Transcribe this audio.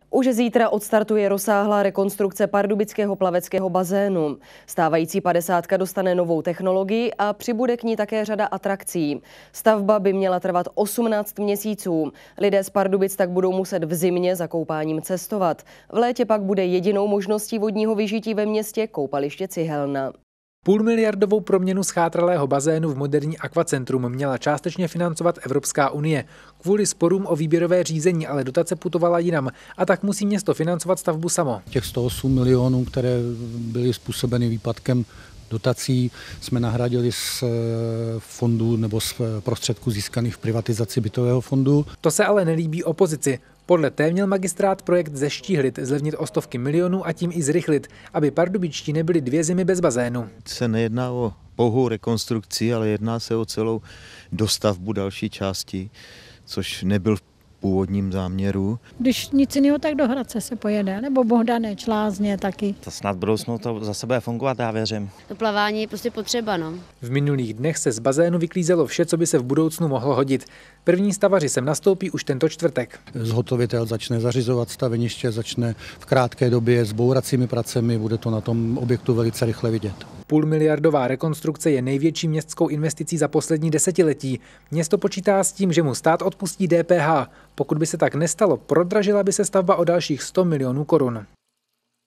Už zítra odstartuje rozsáhlá rekonstrukce pardubického plaveckého bazénu. Stávající 50 dostane novou technologii a přibude k ní také řada atrakcí. Stavba by měla trvat 18 měsíců. Lidé z Pardubic tak budou muset v zimě za koupáním cestovat. V létě pak bude jedinou možností vodního vyžití ve městě koupaliště Cihelna. Půlmiliardovou proměnu schátralého bazénu v moderní akvacentrum měla částečně financovat Evropská unie. Kvůli sporům o výběrové řízení ale dotace putovala jinam a tak musí město financovat stavbu samo. Těch 108 milionů, které byly způsobeny výpadkem dotací, jsme nahradili z fondů nebo z prostředků získaných v privatizaci bytového fondu. To se ale nelíbí opozici. Podle té měl magistrát projekt zeštíhlit, zlevnit o stovky milionů a tím i zrychlit, aby pardubičtí nebyli 2 zimy bez bazénu. Se nejedná o pouhou rekonstrukci, ale jedná se o celou dostavbu další části, což nebyl v původním záměru. Když nic jiného, tak do Hradce se pojede, nebo Bohdaneč, Lázně taky. To snad budoucnu to za sebe fungovat, já věřím. To plavání je prostě potřeba, no. V minulých dnech se z bazénu vyklízelo vše, co by se v budoucnu mohlo hodit. První stavaři sem nastoupí už tento čtvrtek. Zhotovitel začne zařizovat staveniště, začne v krátké době s bouracími pracemi, bude to na tom objektu velice rychle vidět. Půlmiliardová rekonstrukce je největší městskou investicí za poslední desetiletí. Město počítá s tím, že mu stát odpustí DPH. Pokud by se tak nestalo, prodražila by se stavba o dalších 100 milionů korun.